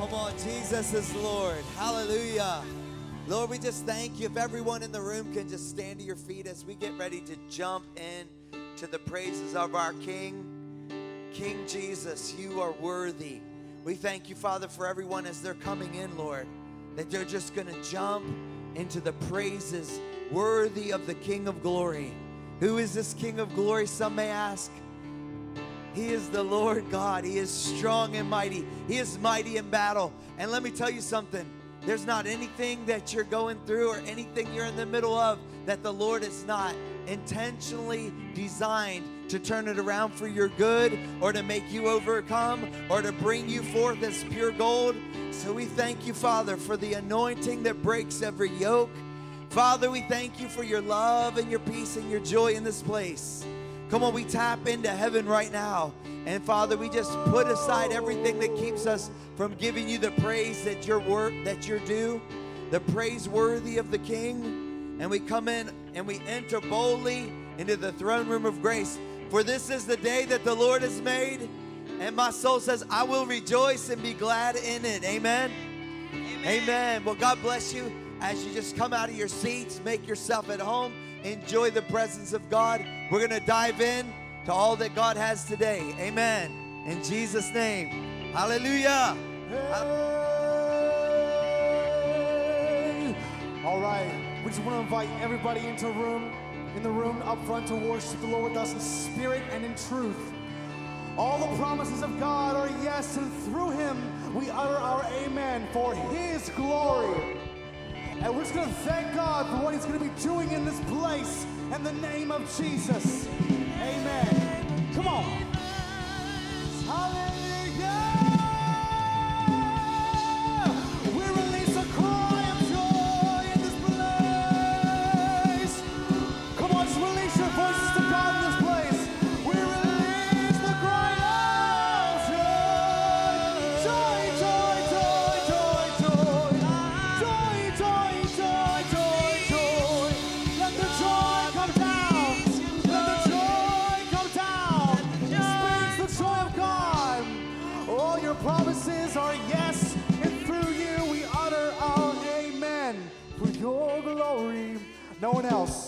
Come on, Jesus is Lord. Hallelujah. Lord, we just thank you. If everyone in the room can just stand to your feet as we get ready to jump in to the praises of our King. King Jesus, you are worthy. We thank you, Father, for everyone as they're coming in, Lord, that they're just going to jump into the praises worthy of the King of glory. Who is this King of glory, some may ask? He is the Lord God. He is strong and mighty. He is mighty in battle. And let me tell you something. There's not anything that you're going through or anything you're in the middle of that the Lord is not intentionally designed to turn it around for your good or to make you overcome or to bring you forth as pure gold. So we thank you, Father, for the anointing that breaks every yoke. Father, we thank you for your love and your peace and your joy in this place. Come on, we tap into heaven right now. And Father, we just put aside everything that keeps us from giving you the praise that you're due, the praise worthy of the King. And we come in and we enter boldly into the throne room of grace. For this is the day that the Lord has made. And my soul says, I will rejoice and be glad in it. Amen. Amen. Amen. Well, God bless you as you just come out of your seats, make yourself at home. Enjoy the presence of God. We're going to dive in to all that God has today. Amen. In Jesus' name. Hallelujah. Hey. All right. We just want to invite everybody in the room up front to worship the Lord with us in spirit and in truth. All the promises of God are yes, and through him we utter our amen for his glory. And we're just going to thank God for what he's going to be doing in this place in the name of Jesus. Amen. Come on. Hallelujah. We release a cry of joy in this place. Come on, just release your voices to God in this place. We release the cry of joy. Joy, joy, joy, joy, joy. Joy, joy, joy, joy, joy. Let the joy come down. Let the joy come down. Experience the joy of God. All your promises are yes, and through you we utter our amen for your glory. No one else.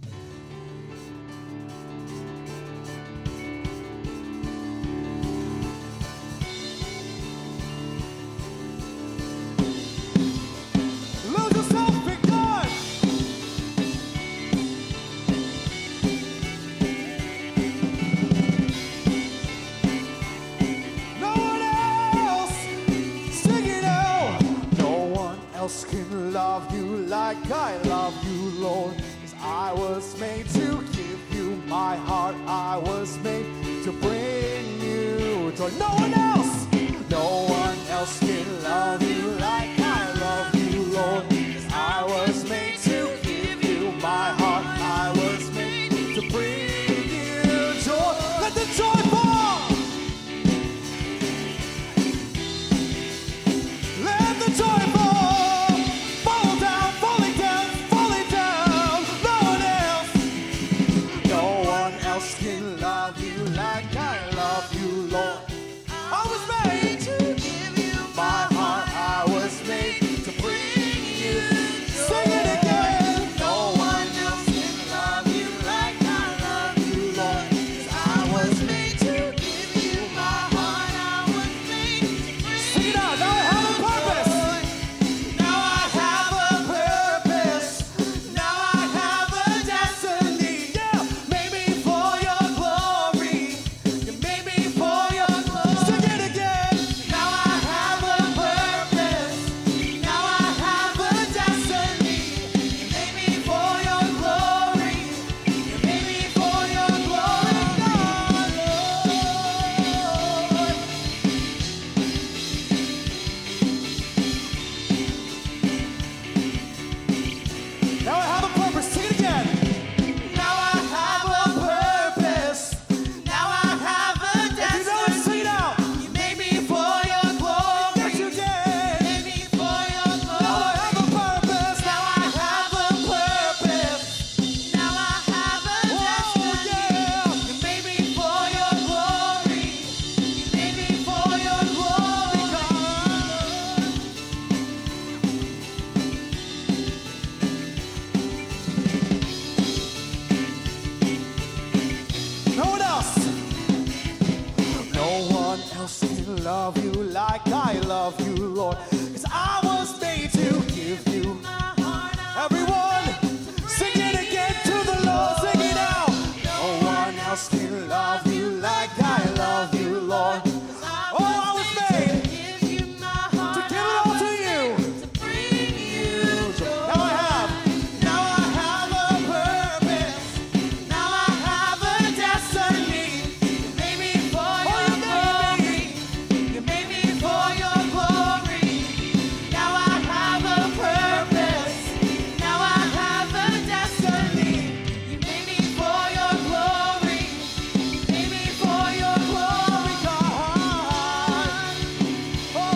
Lose yourself, big God. No one else. Sing it out. No one else can love you like I love you, Lord. 'Cause I was made to give you my heart. I was made to bring you joy. No one else. No one else can love you like I love you, Lord. 'Cause I was made to give you my heart. I was made to bring you joy. Let the joy fall. Let the joy fall. Fall down, falling down, falling down. No one else. No one else can love you like I love you, Lord. I was else can love you like I love you, Lord. 'Cause I was made to give you my heart. Everyone, sing it again to the Lord. Sing it out. No one else can love you like I love you, Lord. Oh, I was made to give it all to you. Now I have a purpose. Now I have a destiny. You made me for your glory. You made me for your glory. Now I have a purpose. Now I have a destiny. You made me for your glory. You made me for your glory, God. Oh,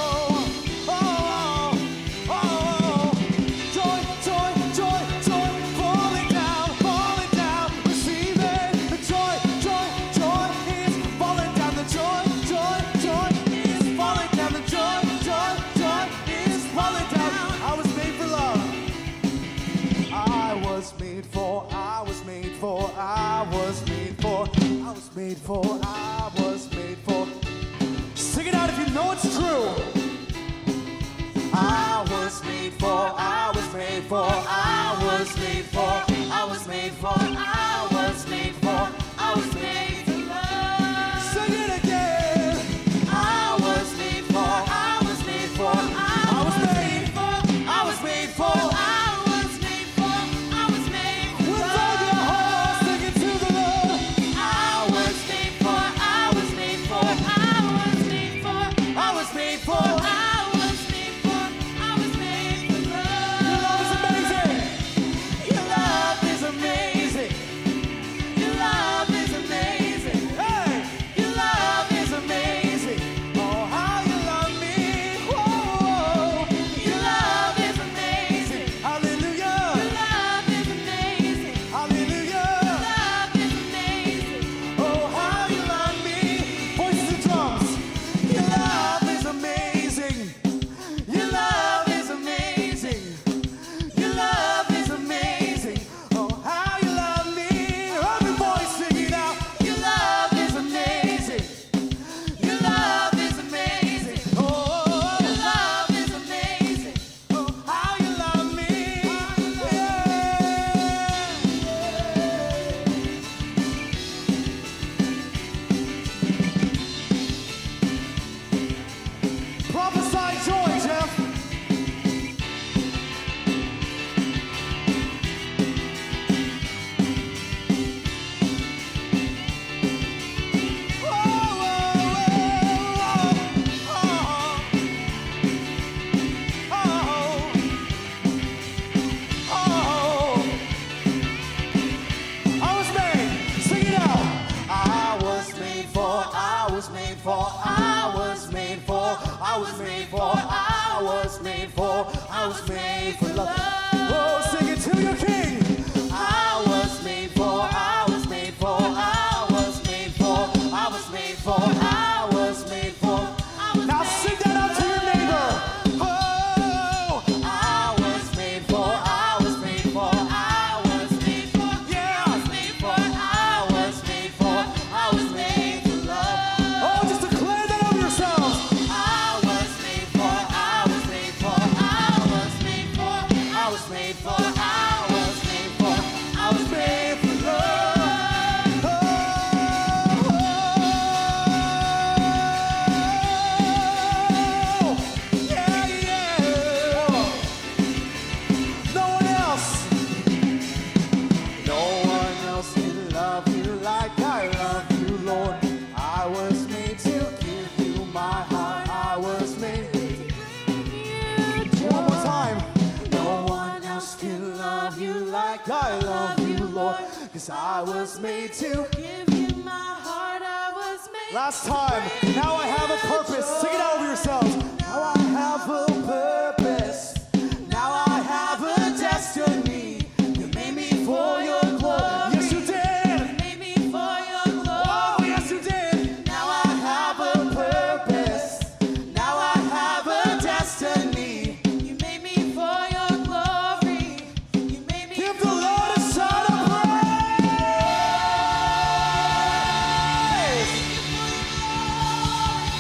oh, oh. Joy, joy, joy, joy, falling down, receive it. The joy, joy, joy is falling down. The joy, joy, joy is falling down. The joy, joy, joy is falling down. I was made for love. I was made for, I was made for, I was made for, I was made for, I was made for. Sing it out if you know it's true. I was made for, I was made for, I was made for, I was made for, I was made for, I was made for love. Sing it again. I was made for, I was made for, I was made for, I was made for, I was made for, I was made for. With all your heart, sing it to the Lord. I was made for, I was made for, I was made for, I was made for, I was made for, I was made for love. Your love is amazing. Your love is amazing. Your love is amazing. Hey, your love is amazing. Oh, how you love me. Whoa, your love is amazing. Hallelujah. Your love is amazing. Hallelujah. Your love is amazing. Oh, how you love me. Voices and drums. Your love is amazing. Your love is amazing. Your love is amazing. Oh, how you love me. Every voice sing it out. Your love is amazing. Your love is amazing. Oh, your love is amazing. Oh, how you love me. Prophesy joy, Jeff. I was made for love. Oh, sing it to your King. I was made for, I was made for, I was made for, I was made for, I was made for. Now sing that out to your neighbor. Oh, I was made for, I was made for, I was made for, yeah, I was made for, I was made for, I was made for love. Oh, just declare that over yourselves. I was made for, I was made for, I was made for, I was made for, I was made for, I was made for love. Oh, yeah, yeah. No one else can love you like I love you, Lord. I was made to give you my heart. I was made to give you joy. One more time. No one else can love you like I love you, Lord. 'Cause I was made to give you my heart. I was made. Last time. Now I have a purpose. Sing it out over yourselves. Now I have a purpose. Now I have a destiny. You made me for your glory. Yes, you did. You made me for your glory. Oh, yes, you did. Now I have a purpose. Now I have a destiny. You made me for your glory. You made me. Give the Lord a shout of praise.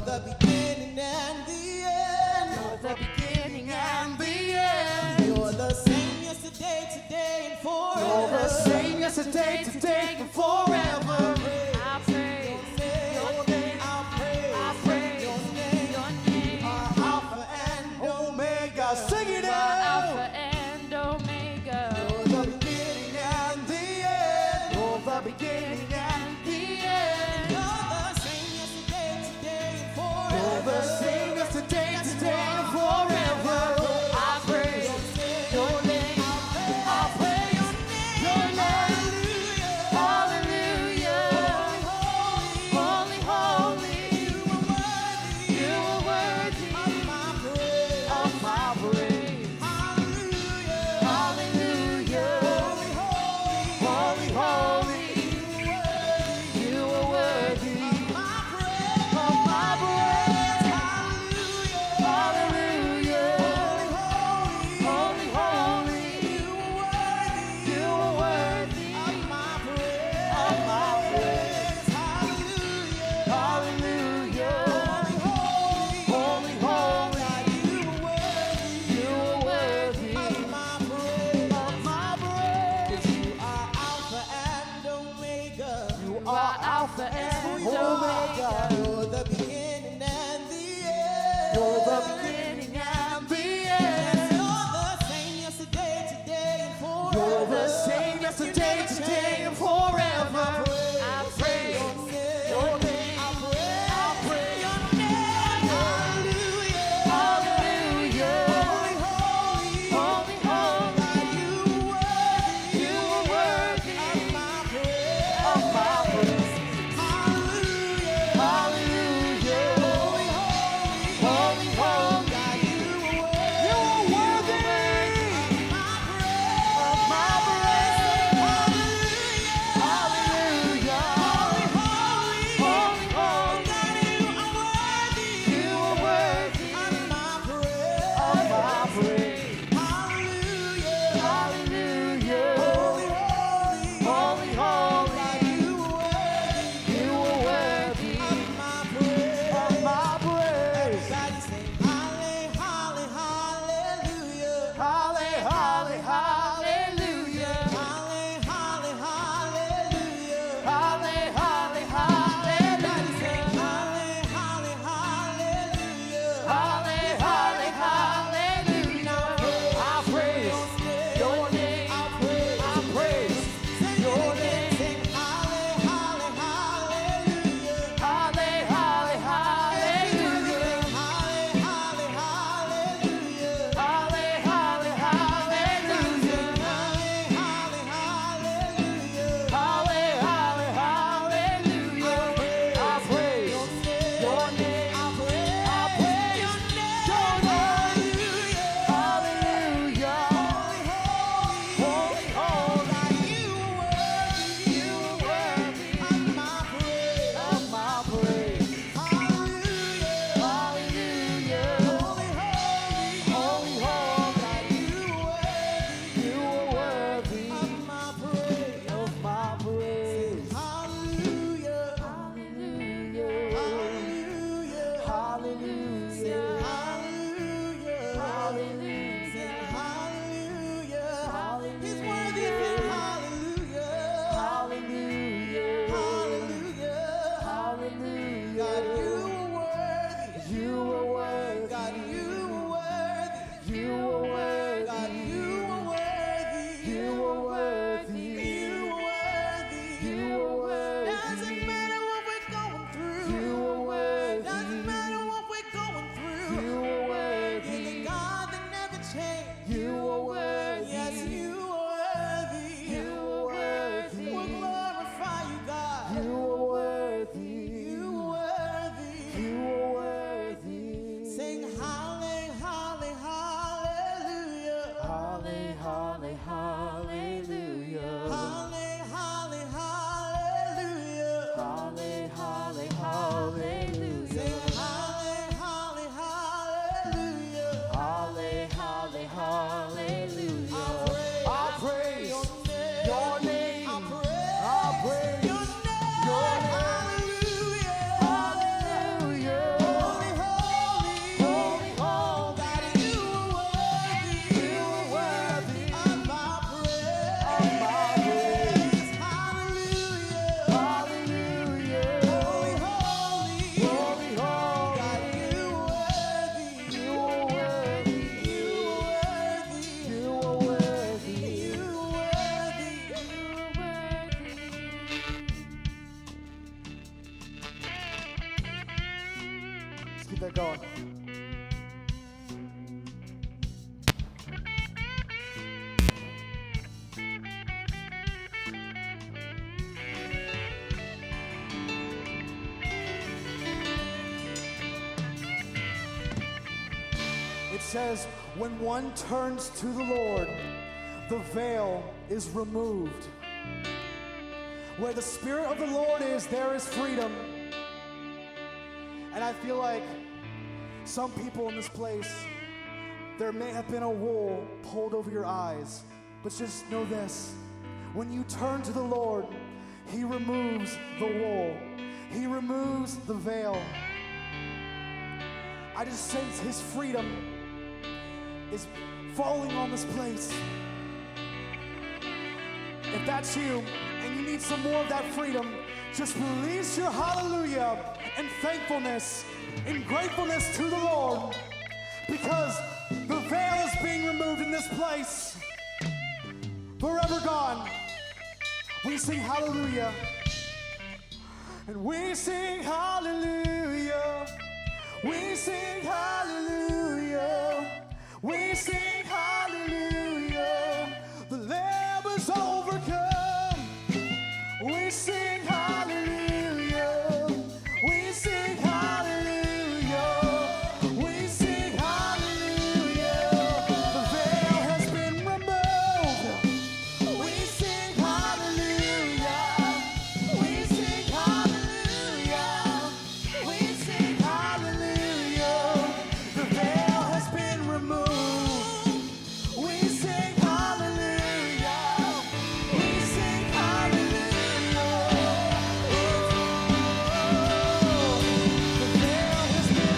the beginning and the end. You're the beginning and the end. You're the same yesterday, today, and forever. You're the same yesterday, today, and forever. I pray your name. I pray your name. Alpha and Omega. Sing it out. Alpha and Omega. You're the beginning and the end. You're the beginning and the end. You're the same yesterday, today, and forever. You're the same yesterday, today, and forever. I pray your name. I pray your name. Hallelujah. Keep that going. It says, when one turns to the Lord, the veil is removed. Where the Spirit of the Lord is, there is freedom. And I feel like some people in this place, there may have been a wool pulled over your eyes, but just know this: when you turn to the Lord, He removes the wool. He removes the veil. I just sense His freedom is falling on this place. If that's you and you need some more of that freedom, just release your hallelujah and thankfulness and gratefulness to the Lord, because the veil is being removed in this place. Forever gone. We sing hallelujah. And we sing hallelujah. We sing hallelujah. We sing hallelujah. The Lamb is overcome. We sing hallelujah. We sing hallelujah. We sing hallelujah. The veil has been removed. We sing hallelujah. We sing hallelujah. We sing hallelujah. The veil has been removed. We sing hallelujah. We sing hallelujah. The veil has been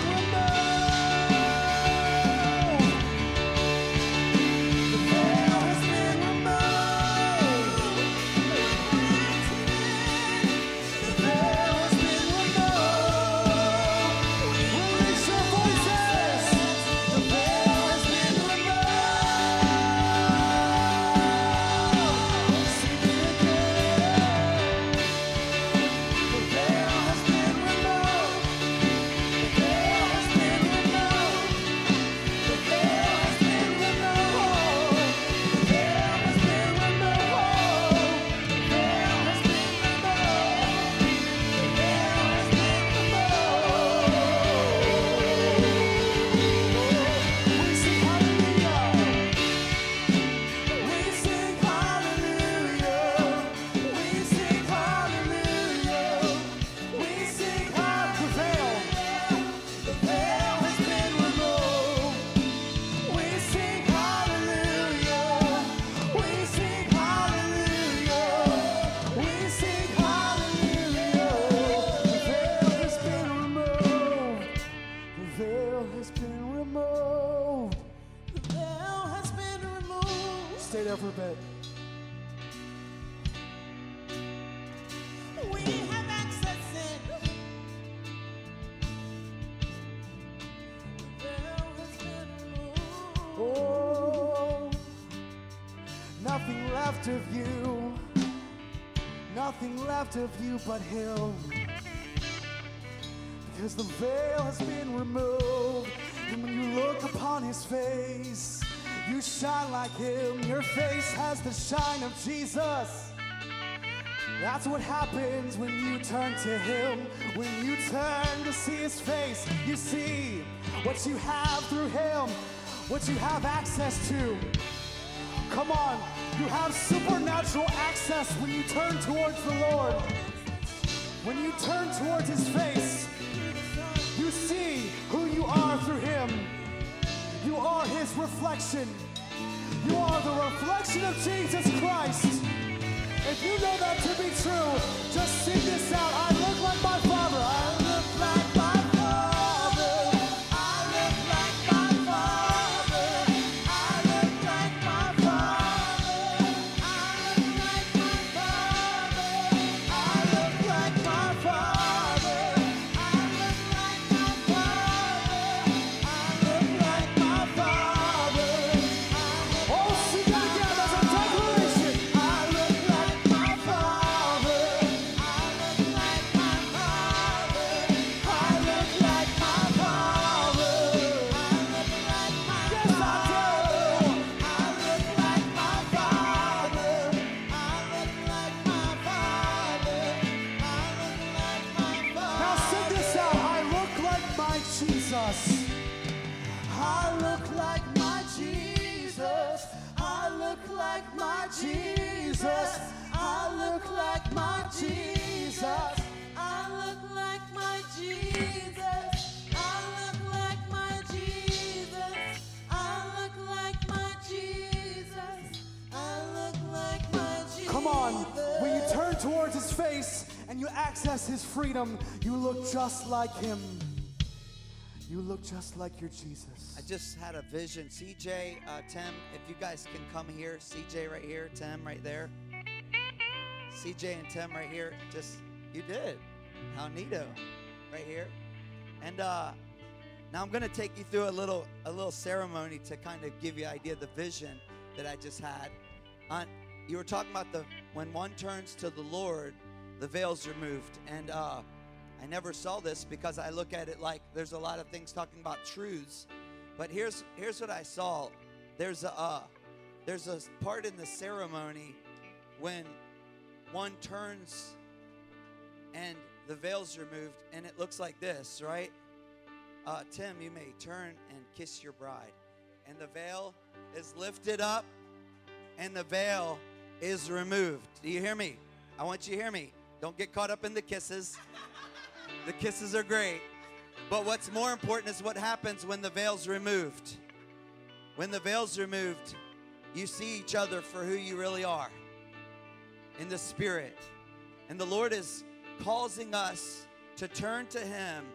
removed. The veil has been removed. The veil has been removed. Release your voices. The veil has been removed. Sing it again. The veil has been removed. The veil has been removed. The veil has been removed. The veil has been removed. The veil has been removed. We sing hallelujah. We sing hallelujah. We sing hallelujah. We sing hallelujah. The veil has been removed. We sing hallelujah. We sing hallelujah. We sing hallelujah. The veil has been removed. The veil has been removed. The veil has been removed. Stay there for a bit. We have access in. The veil has been removed. Oh, nothing left of you. Nothing left of you but Him. Because the veil has been removed. And when you look upon His face, you shine like Him. Your face has the shine of Jesus. That's what happens when you turn to Him. When you turn to see His face, you see what you have through Him, what you have access to. Come on, you have supernatural access when you turn towards the Lord. When you turn towards His face, you see who you are through Him. You are His reflection. You are the reflection of Jesus Christ. If you know that to be true, just sing this out. I look like my Father. I look like my Father. I look like my Father. I look like my Father. I look like my Father. I look like my Father. I look like my Father. I look like my Father. Oh, sing that again as a declaration. I look like my Father. I look like my Father. Jesus. I look like my Jesus. I look like my Jesus. I look like my Jesus. I look like my Jesus. I look like my Jesus. I look like my Jesus. I look like my Jesus. Come on, when you turn towards his face and you access his freedom, you look just like him. You look just like your Jesus. I just had a vision. CJ, Tim, if you guys can come here. CJ right here, Tim right there. CJ and Tim right here. Just, you did. How neato. Right here. And now I'm going to take you through a little ceremony to kind of give you an idea of the vision that I just had. You were talking about when one turns to the Lord, the veil's removed. And I never saw this because I look at it like there's a lot of things talking about truths. But here's what I saw. There's a part in the ceremony when one turns and the veil's removed, and it looks like this, right? Tim, you may turn and kiss your bride. And the veil is lifted up, and the veil is removed. Do you hear me? I want you to hear me. Don't get caught up in the kisses. The kisses are great. But what's more important is what happens when the veil's removed. When the veil's removed, you see each other for who you really are in the Spirit. And the Lord is causing us to turn to Him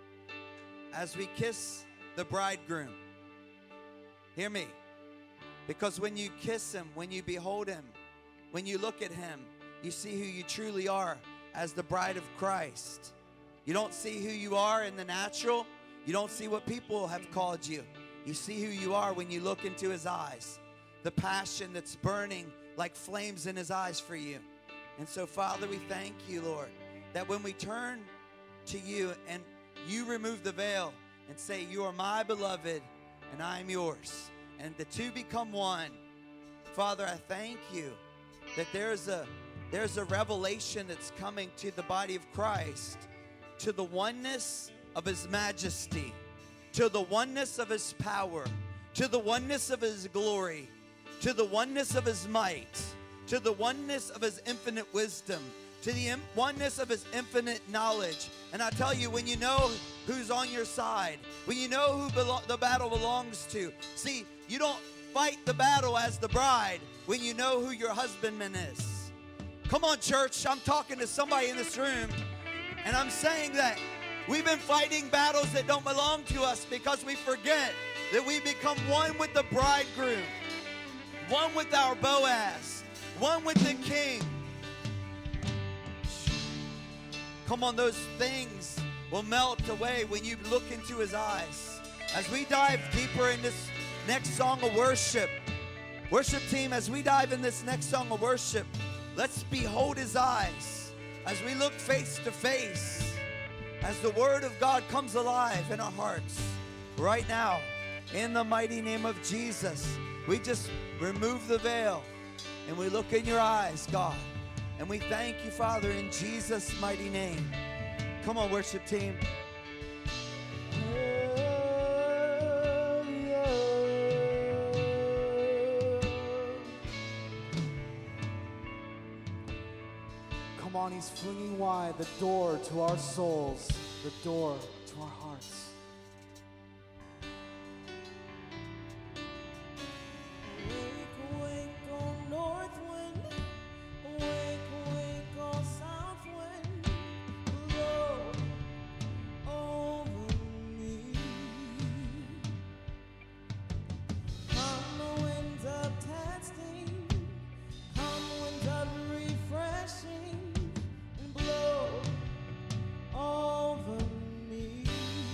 as we kiss the bridegroom. Hear me. Because when you kiss Him, when you behold Him, when you look at Him, you see who you truly are as the bride of Christ. You don't see who you are in the natural. You don't see what people have called you. You see who you are when you look into His eyes. The passion that's burning like flames in His eyes for you. And so, Father, we thank you, Lord, that when we turn to you and you remove the veil and say, you are my beloved and I am yours, and the two become one. Father, I thank you that there's a revelation that's coming to the body of Christ, to the oneness of His majesty, to the oneness of His power, to the oneness of His glory, to the oneness of His might, to the oneness of His infinite wisdom, to the oneness of His infinite knowledge. And I tell you, when you know who's on your side, when you know who the battle belongs to, see, you don't fight the battle as the bride when you know who your husbandman is. Come on, church, I'm talking to somebody in this room, and I'm saying that we've been fighting battles that don't belong to us because we forget that we become one with the bridegroom, one with our Boaz, one with the King. Come on, those things will melt away when you look into His eyes. As we dive deeper in this next song of worship, worship team, as we dive in this next song of worship, let's behold His eyes as we look face to face, as the Word of God comes alive in our hearts right now. In the mighty name of Jesus, we just remove the veil and we look in your eyes, God. And we thank you, Father, in Jesus' mighty name. Come on, worship team. Come on, He's flinging wide the door to our souls, the door to our hearts. Wake, wake, oh north wind. Wake, wake, oh south wind. Blow over me. Come the winds of testing. Come winds of refreshing. And blow over me.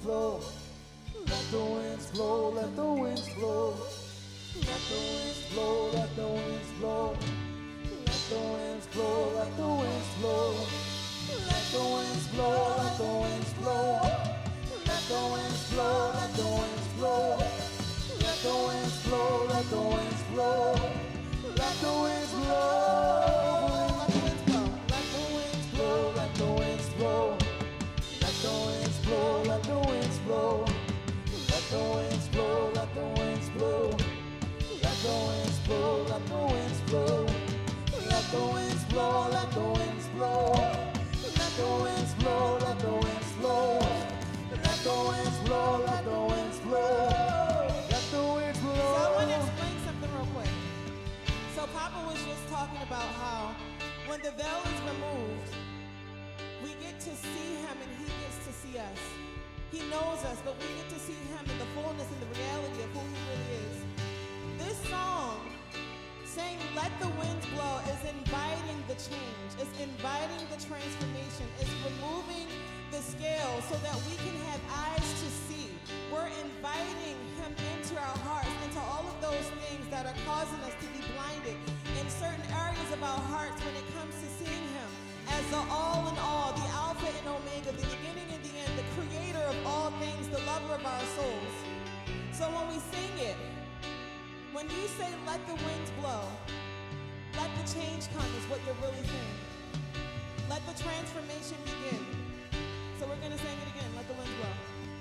blow. Let the winds blow, let the winds blow. Let the winds blow, let the winds blow. Let the winds blow, let the winds blow. Let the winds blow, let the winds blow. Let the winds blow, let the winds blow. Let the winds blow, let the winds blow. Let the winds blow. Let the winds blow, let the winds blow. Let the winds blow, let the winds blow. Let the winds blow, let the winds blow. Let the winds blow, let the winds blow. Let the winds blow, let the winds blow. Let the winds blow, let the winds blow. Let the winds blow, let the winds blow. Let the winds blow. So I want to explain something real quick. So Papa was just talking about how when the veil is removed, we get to see him and he gets to see us. He knows us, but we get to see him in the fullness and the reality of who he really is. This song, saying let the winds blow, is inviting the change. It's inviting the transformation. It's removing the scale so that we can have eyes to see. We're inviting him into our hearts, into all of those things that are causing us to be blinded in certain areas of our hearts when it comes to seeing him as the all in all, the Alpha and Omega, the beginning and the end, the creator of all things, the lover of our souls. So when we sing it, when you say let the winds blow, let the change come is what you're really saying. Let the transformation begin. So we're going to sing it again, let the winds blow.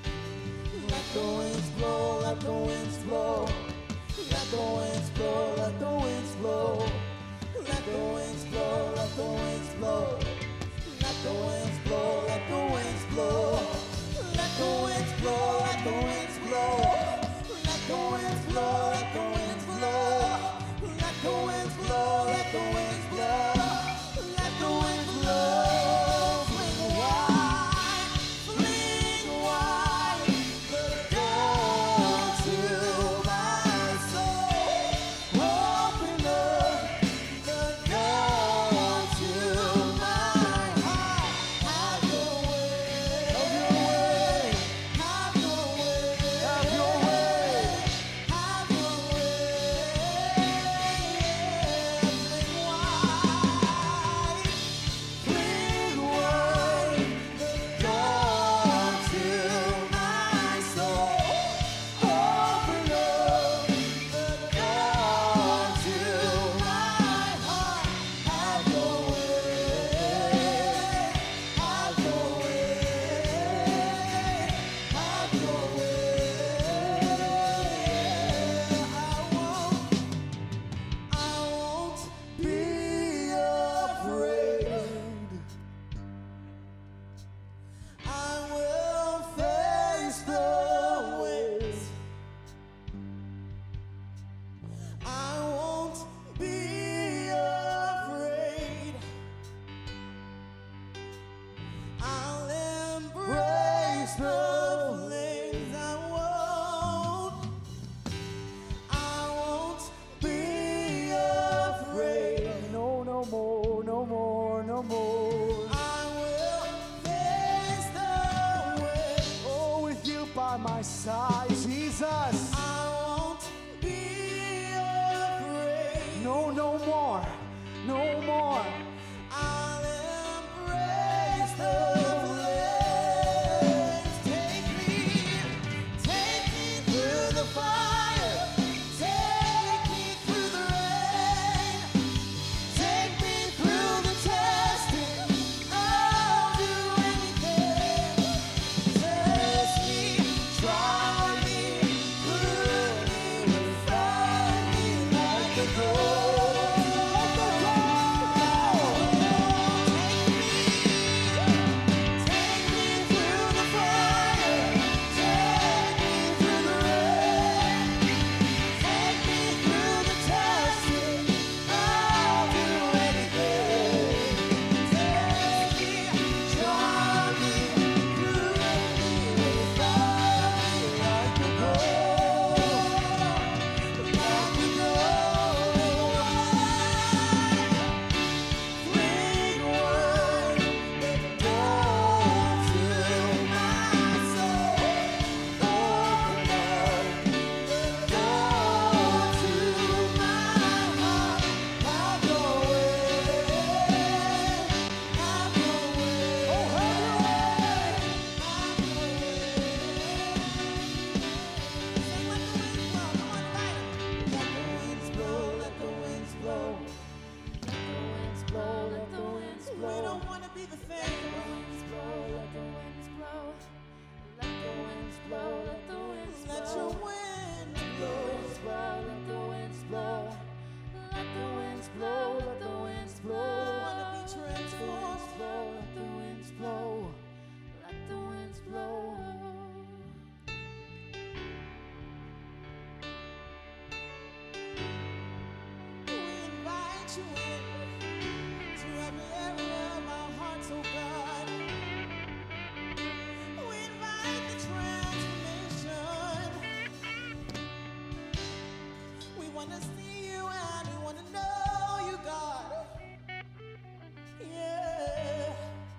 Let the winds blow, let the winds blow. Let the winds blow, let the winds blow. Let the winds blow, let the winds blow. Let the winds blow, let the winds blow. Let the winds blow, let the winds blow. Let the winds blow, let the winds blow. Let the winds blow, let the winds blow. Let the winds blow. Fling wide, fling wide. The door to my soul. Open up the door to my heart. Have your way. Have your way. Have your way. Have your way. Fling wide, fling wide. The door to my soul. Open up the door to my heart. Have your way. Have your way. Have your way. I won't be afraid. I will face the winds. I won't be afraid. I'll embrace the flames. I won't be afraid. No, no more, no more, no more. I will face the wind. Oh, with you by my side, Jesus. I won't be afraid. No, no more, no more. I'll embrace the flames. Take me through the fire. Take me through the rain. Take me through the testing. I'll do anything. Test me, try you in to every area of our hearts, oh God. We invite the transformation. We want to see you and we want to know you, God. Yeah.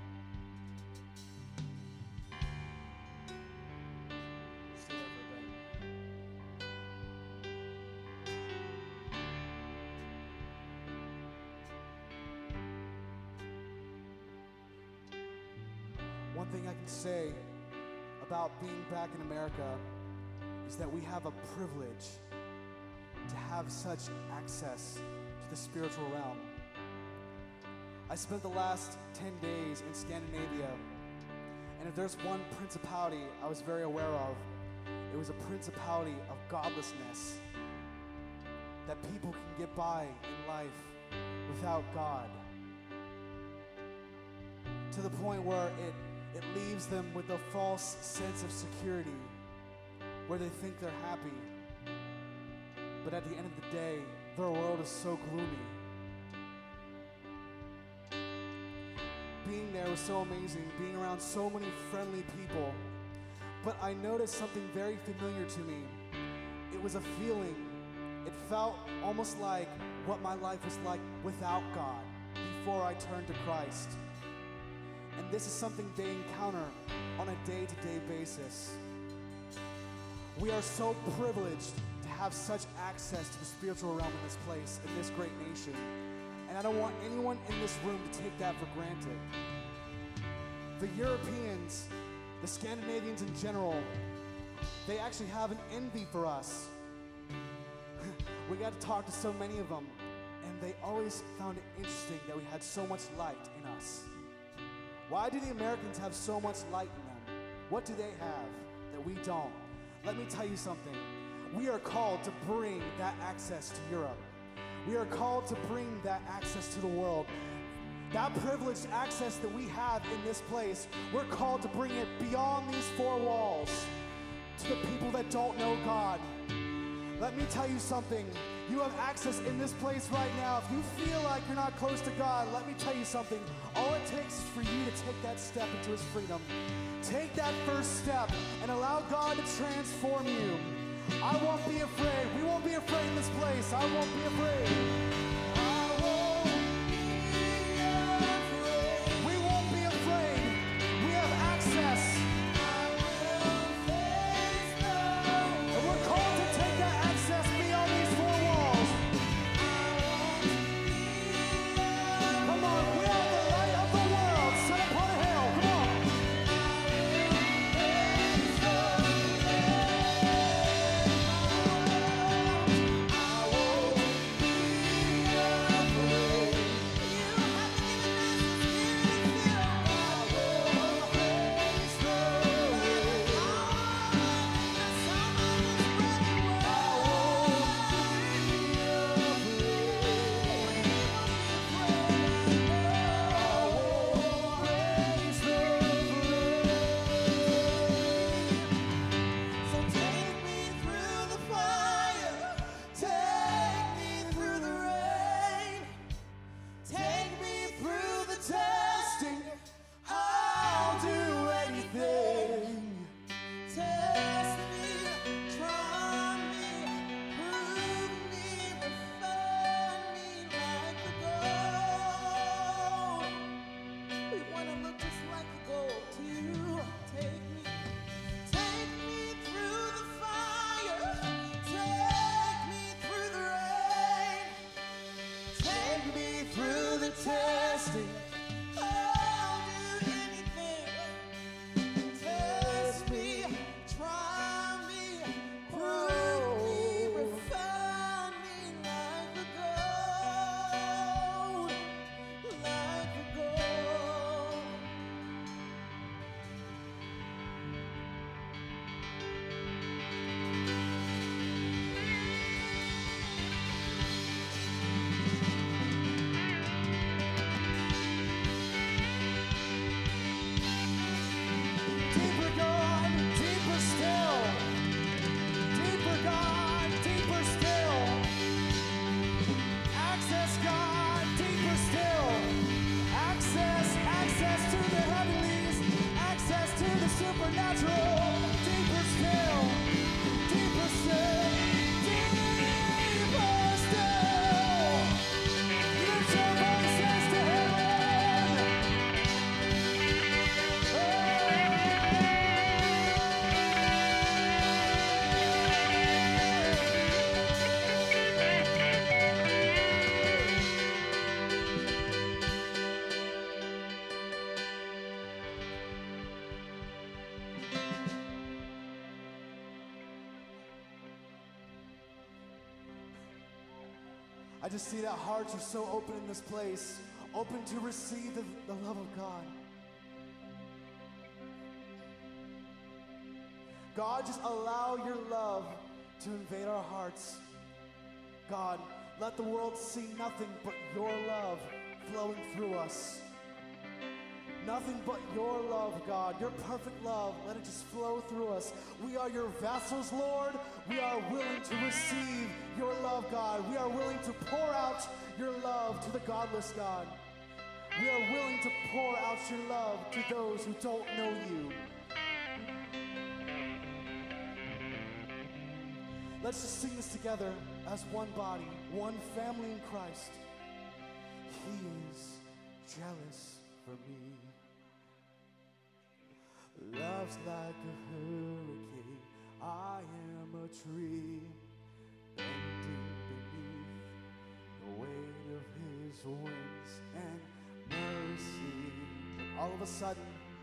Stay there for a bit. One thing I can say about being back in America is that we have a privilege to have such access to the spiritual realm. I spent the last 10 days in Scandinavia, and if there's one principality I was very aware of, it was a principality of godlessness, that people can get by in life without God, to the point where it leaves them with a false sense of security, where they think they're happy, but at the end of the day, their world is so gloomy. Being there was so amazing, being around so many friendly people, but I noticed something very familiar to me. It was a feeling. It felt almost like what my life was like without God before I turned to Christ. And this is something they encounter on a day-to-day basis. We are so privileged to have such access to the spiritual realm in this place, in this great nation. And I don't want anyone in this room to take that for granted. The Europeans, the Scandinavians in general, they actually have an envy for us. We got to talk to so many of them, and they always found it interesting that we had so much light in us. Why do the Americans have so much light in them? What do they have that we don't? Let me tell you something. We are called to bring that access to Europe. We are called to bring that access to the world. That privileged access that we have in this place, we're called to bring it beyond these four walls to the people that don't know God. Let me tell you something. You have access in this place right now. If you feel like you're not close to God, let me tell you something. All it takes is for you to take that step into His freedom. Take that first step and allow God to transform you. I won't be afraid. We won't be afraid in this place. I won't be afraid. I won't be afraid. We won't be afraid. We have access. And we're called to take that access beyond these four walls. Come on, we are the light of the world set upon a hill. Come on. I won't be the supernatural. Deeper still, deeper still, deeper still. Lift your voices to heaven. I just see that hearts are so open in this place, open to receive the love of God. God, just allow your love to invade our hearts. God, let the world see nothing but your love flowing through us. Nothing but your love, God, your perfect love. Let it just flow through us. We are your vessels, Lord. We are willing to receive your love, God. We are willing to pour out your love to the godless, God. We are willing to pour out your love to those who don't know you. Let's just sing this together as one body, one family in Christ. He is jealous for me. Love's like a hurricane. I am a tree bending beneath the weight of his winds and mercy. When all of a sudden,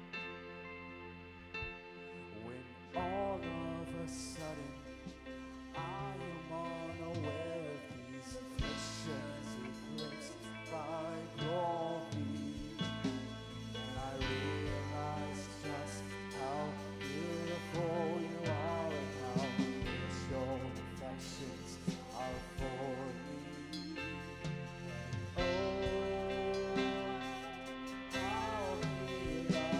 I am unaware of these afflictions eclipsed by glory. And I realize just how beautiful you are and how rich your affections are for me. And oh, how he loves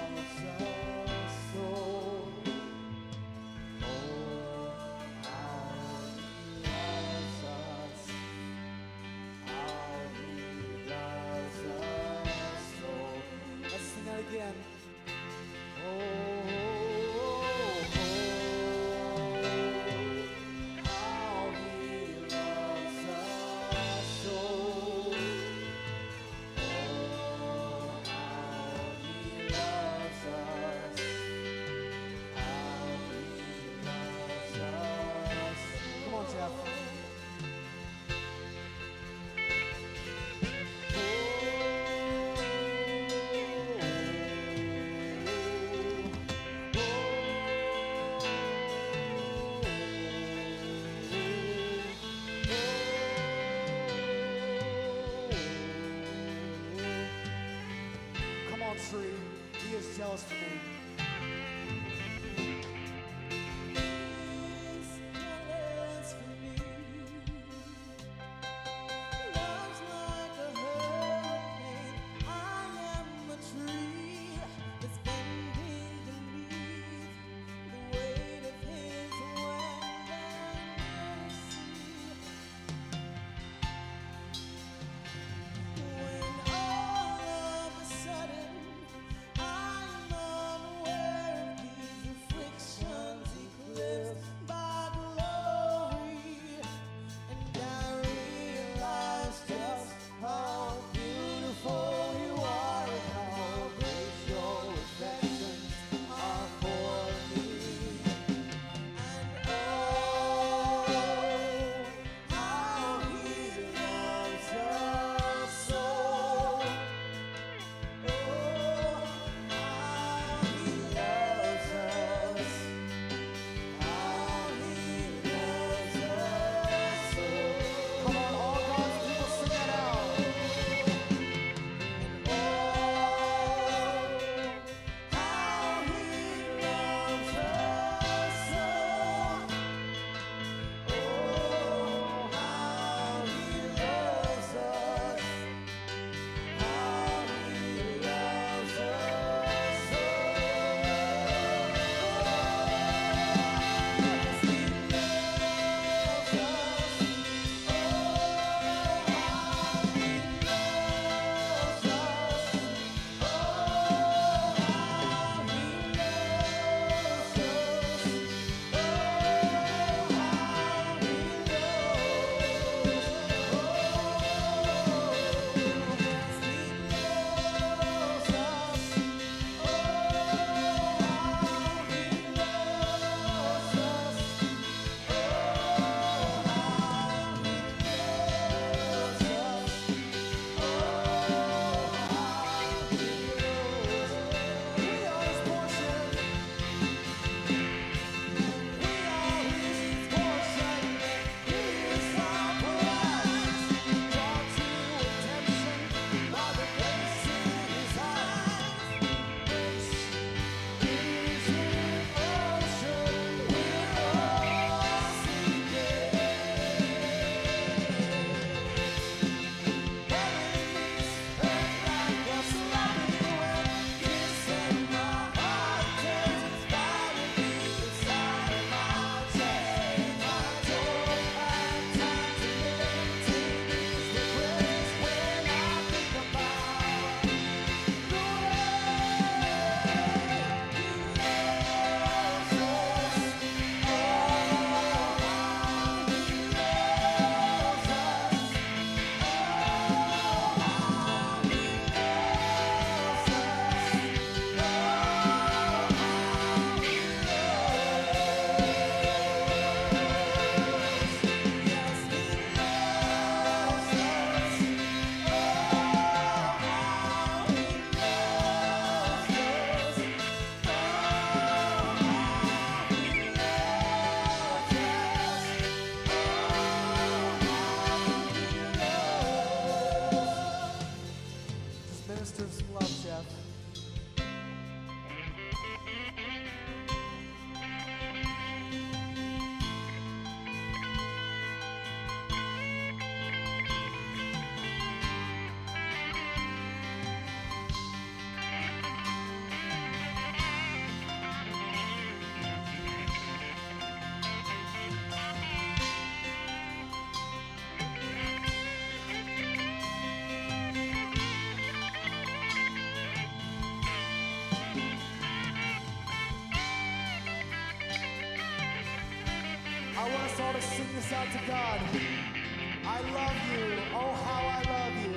I want us all to sing this out to God. I love you. Oh, how I love you.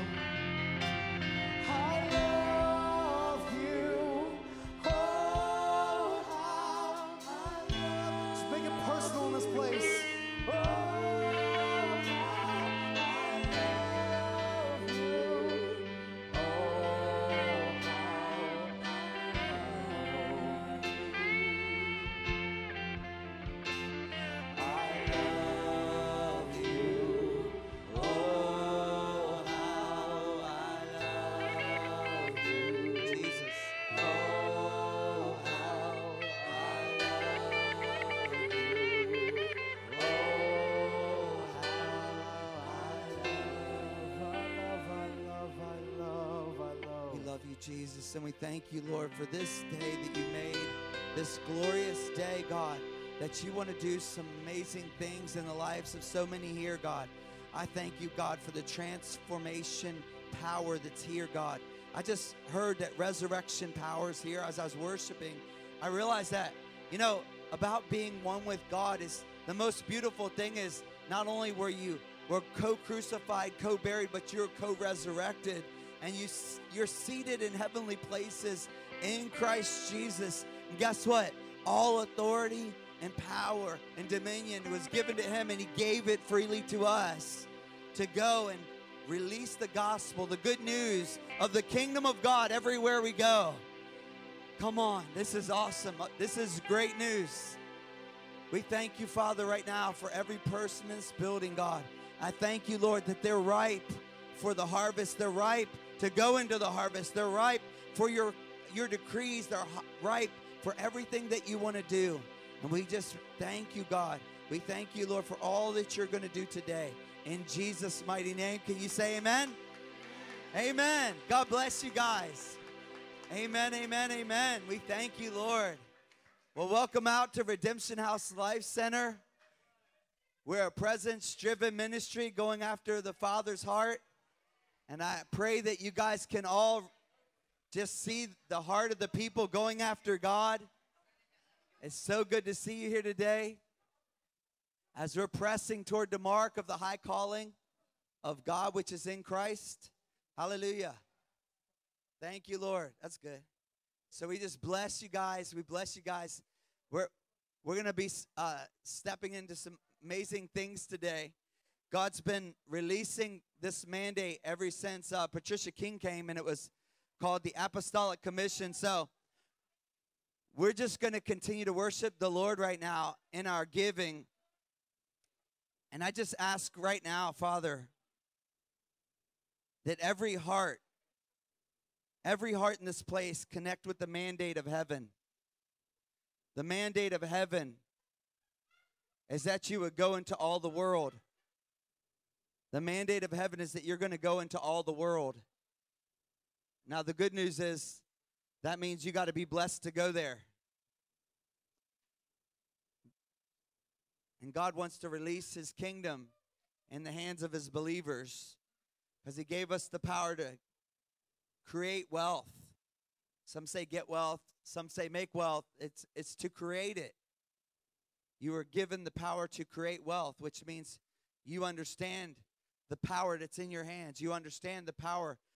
I love you. Oh, how I love you. Just make it personal in this place. Oh, how I love you. Oh, Jesus, and we thank you, Lord, for this day that you made, this glorious day, God, that you want to do some amazing things in the lives of so many here, God. I thank you, God, for the transformation power that's here, God. I just heard that resurrection power is here as I was worshiping. I realized that, you know, about being one with God is the most beautiful thing is not only were co-crucified, co-buried, but you're co-resurrected. And you're seated in heavenly places in Christ Jesus. And guess what? All authority and power and dominion was given to him, and he gave it freely to us to go and release the gospel, the good news of the kingdom of God everywhere we go. Come on, this is awesome. This is great news. We thank you, Father, right now for every person in this building, God. I thank you, Lord, that they're ripe for the harvest. They're ripe to go into the harvest. They're ripe for your decrees. They're ripe for everything that you want to do. And we just thank you, God. We thank you, Lord, for all that you're going to do today. In Jesus' mighty name, can you say amen? Amen. God bless you guys. Amen, amen, amen. We thank you, Lord. Well, welcome out to Redemption House Life Center. We're a presence-driven ministry going after the Father's heart. And I pray that you guys can all just see the heart of the people going after God. It's so good to see you here today as we're pressing toward the mark of the high calling of God, which is in Christ. Hallelujah. Thank you, Lord. That's good. So we just bless you guys. We bless you guys. We're going to be stepping into some amazing things today. God's been releasing this mandate ever since Patricia King came, and it was called the Apostolic Commission. So we're just going to continue to worship the Lord right now in our giving. And I just ask right now, Father, that every heart in this place connect with the mandate of heaven. The mandate of heaven is that you would go into all the world. The mandate of heaven is that you're going to go into all the world. Now, the good news is that means you got to be blessed to go there. And God wants to release his kingdom in the hands of his believers because he gave us the power to create wealth. Some say get wealth. Some say make wealth. It's to create it. You are given the power to create wealth, which means you understand the power that's in your hands. You understand the power